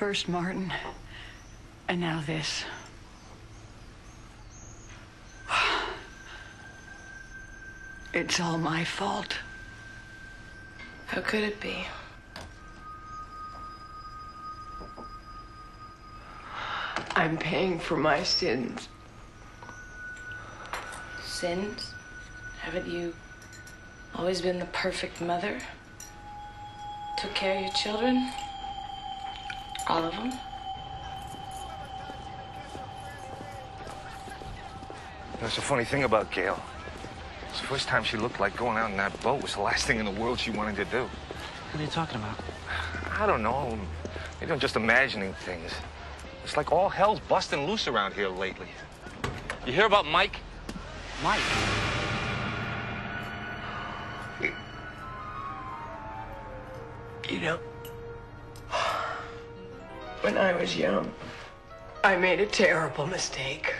First Martin, and now this. It's all my fault. How could it be? I'm paying for my sins. Sins? Haven't you always been the perfect mother? Took care of your children? All of them? That's the funny thing about Gail. It's the first time she looked like going out in that boat. It was the last thing in the world she wanted to do. What are you talking about? I don't know. Maybe I'm just imagining things. It's like all hell's busting loose around here lately. You hear about Mike? Mike? You know, when I was young, I made a terrible mistake.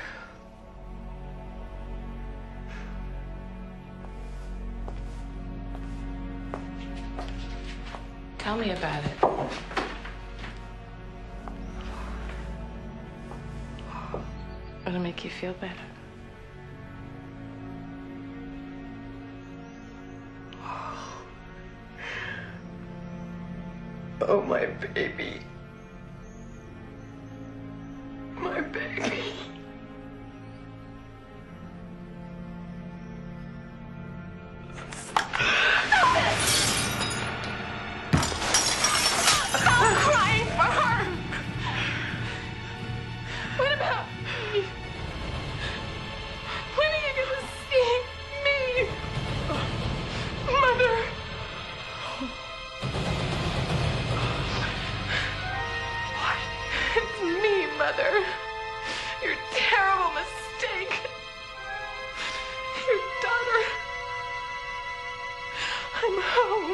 Tell me about it. It'll make you feel better. Oh, my baby. My baby. I'm crying for her. What about me? When are you gonna see me? Mother. It's me, Mother. Your terrible mistake. Your daughter. I'm home.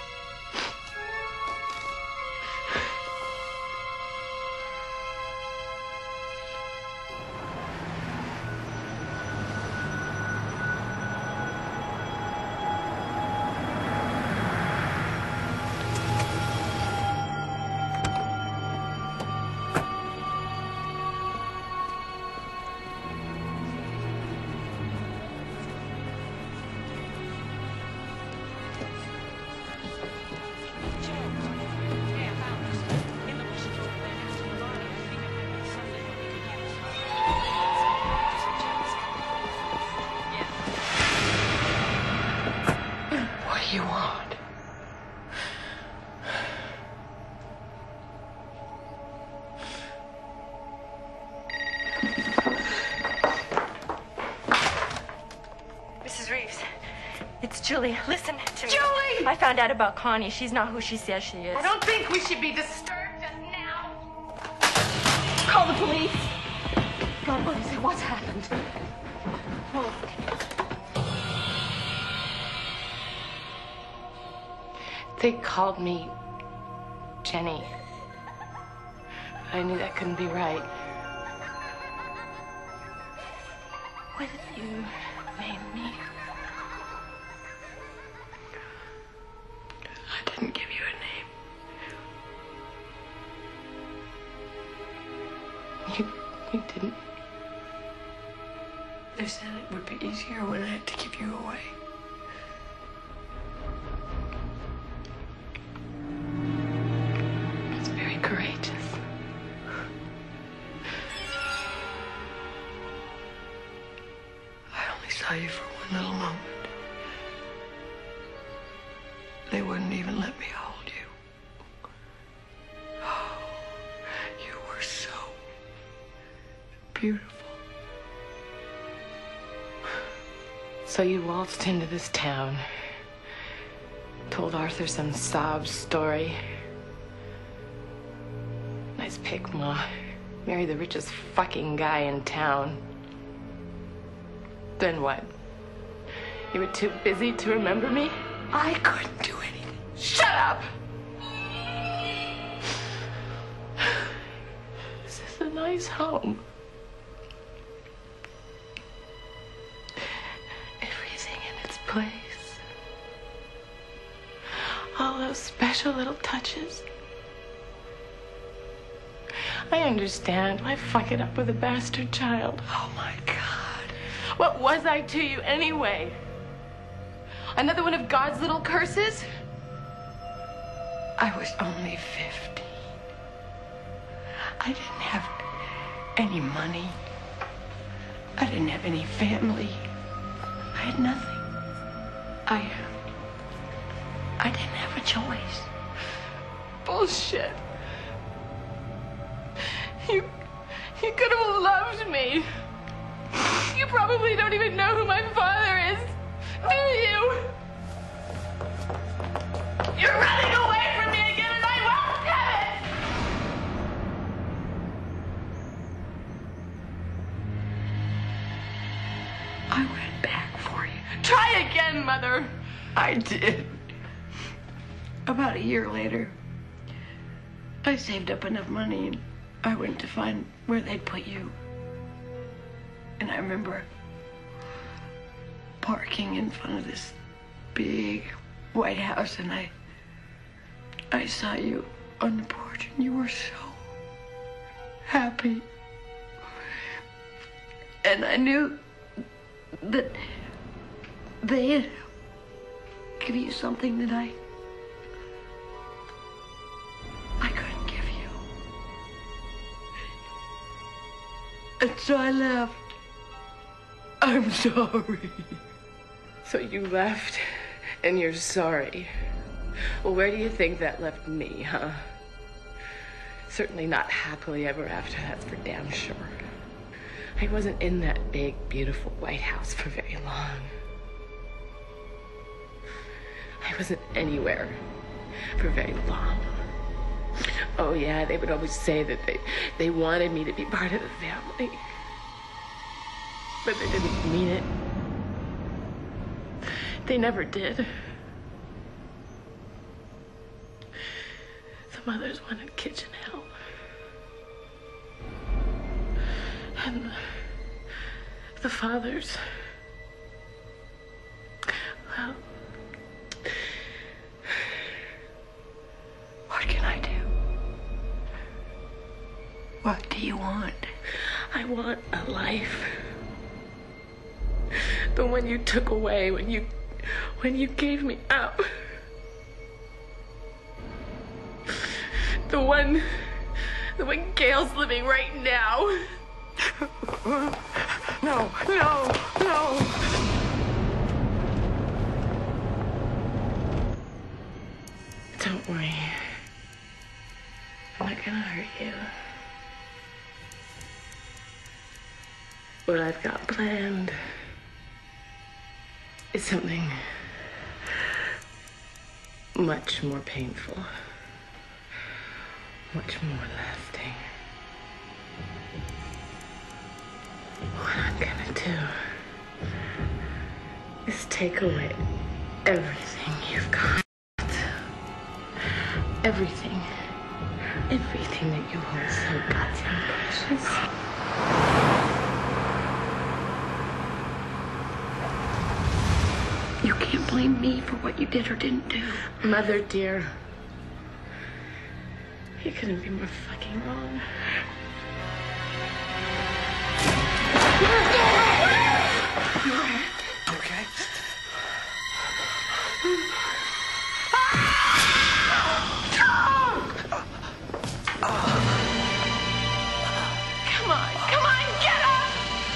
What do you want? Mrs. Reeves, it's Julie. Listen to me. Julie! I found out about Connie. She's not who she says she is. I don't think we should be disturbed just now. Call the police. God, what is it? What's happened? Oh. They called me Jenny. But I knew that couldn't be right. What did you name me? I didn't give you a name. You didn't. They said it would be easier when I had to give you away. It's very courageous. I only saw you for one little moment. They wouldn't even let me hold you. Oh, you were so beautiful. So you waltzed into this town, told Arthur some sob story. Nice pick, Ma. Marry the richest fucking guy in town. Then what? You were too busy to remember me? I couldn't do anything. Shut up! This is a nice home. Everything in its place. All those special little touches. I understand. Why fuck it up with a bastard child? Oh, my God. What was I to you anyway? Another one of God's little curses? I was only 50. I didn't have any money. I didn't have any family. I had nothing. I didn't have a choice. Bullshit. You could have loved me. You probably don't even know who my father is, do you? You're running away from me again, and I won't have it! I went back for you. Try again, Mother. I did. About a year later, I saved up enough money and I went to find where they'd put you. And I remember parking in front of this big white house, and I saw you on the porch, and you were so happy. And I knew that they had given you something that I couldn't give you. And so I left. I'm sorry. So you left, and you're sorry. Well, where do you think that left me, huh? Certainly not happily ever after, that's for damn sure. I wasn't in that big, beautiful White House for very long. I wasn't anywhere for very long. Oh, yeah, they would always say that they wanted me to be part of the family. But they didn't mean it. They never did. The mothers wanted kitchen help. And the fathers, well, what can I do? What do you want? I want a life. The one you took away when you gave me up. The one Gail's living right now. No. Don't worry. I'm not gonna hurt you. What I've got planned is something much more painful, much more lasting. What I'm gonna do is take away everything you've got. Everything that you hold so goddamn precious. You can't blame me for what you did or didn't do. Mother dear, you couldn't be more fucking wrong. Okay? Come on, get up!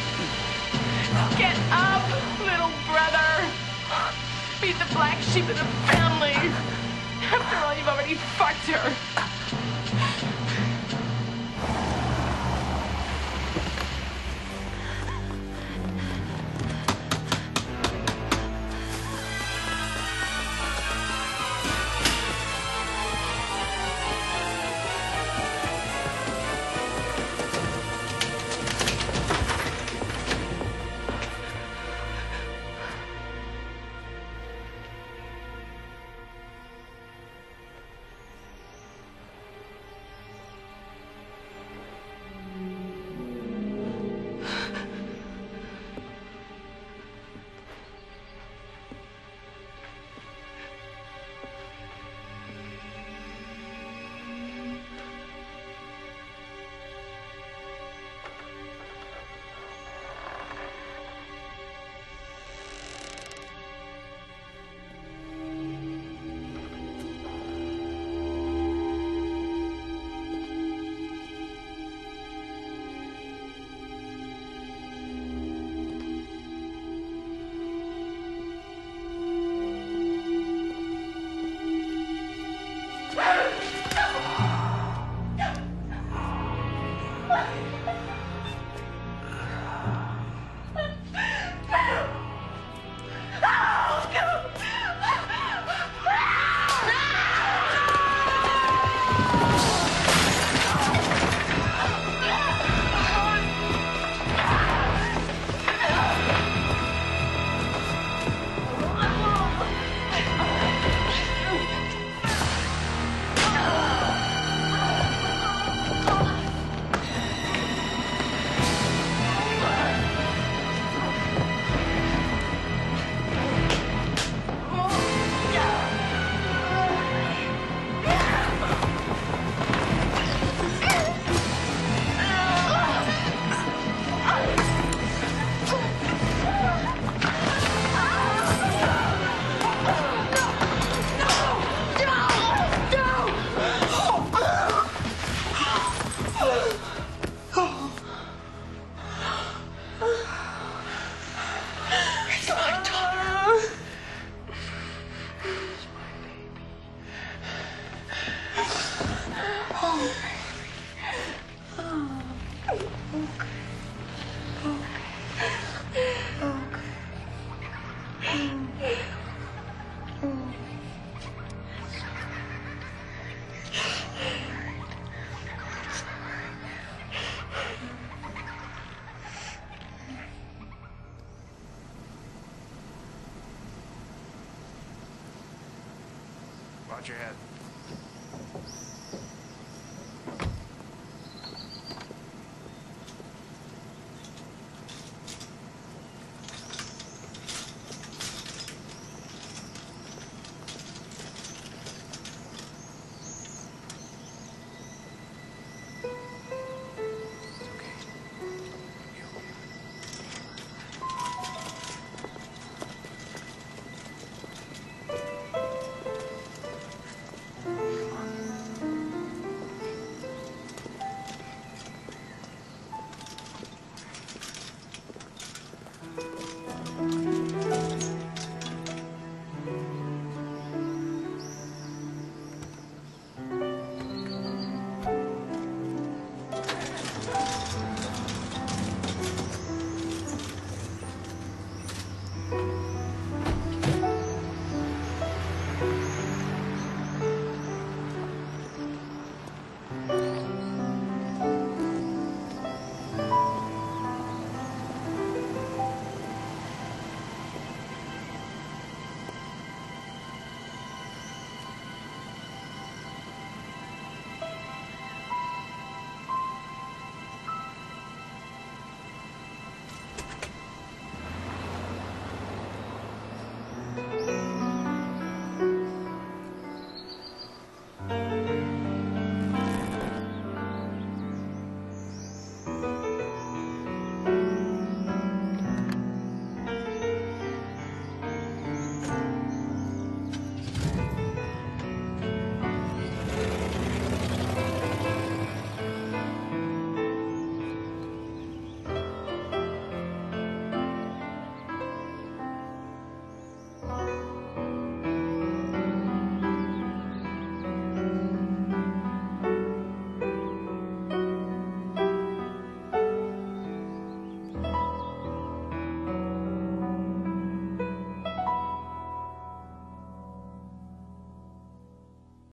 Get up, little brother! Be the black sheep of the family. After all, you've already fucked her. Watch your head.